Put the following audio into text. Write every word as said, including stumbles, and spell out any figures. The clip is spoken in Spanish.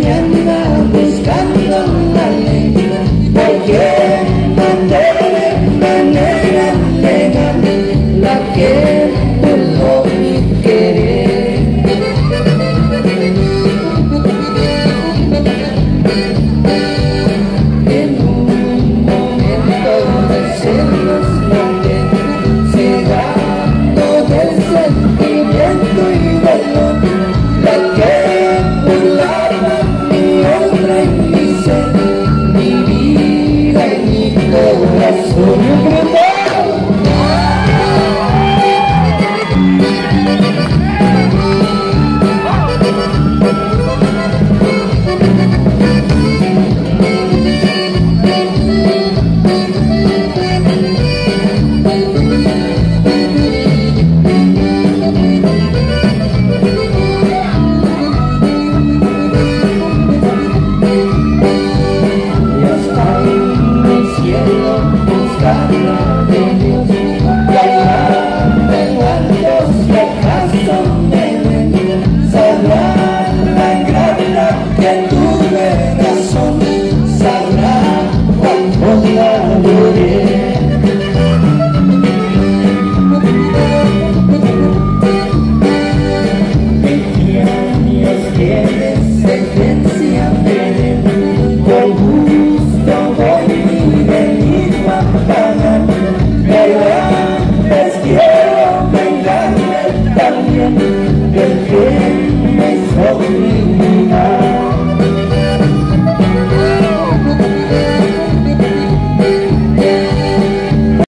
mañana buscando la ley, porque de manera legal la que pudo mi querer. En un momento de celos noté, cegado del sentimiento y dolor, la que burlaba mi honra y mi ser, mi vida y mi corazón. Buscarla de Dios, y allá en lo alto, si acaso me ven, sabrán la gravedad que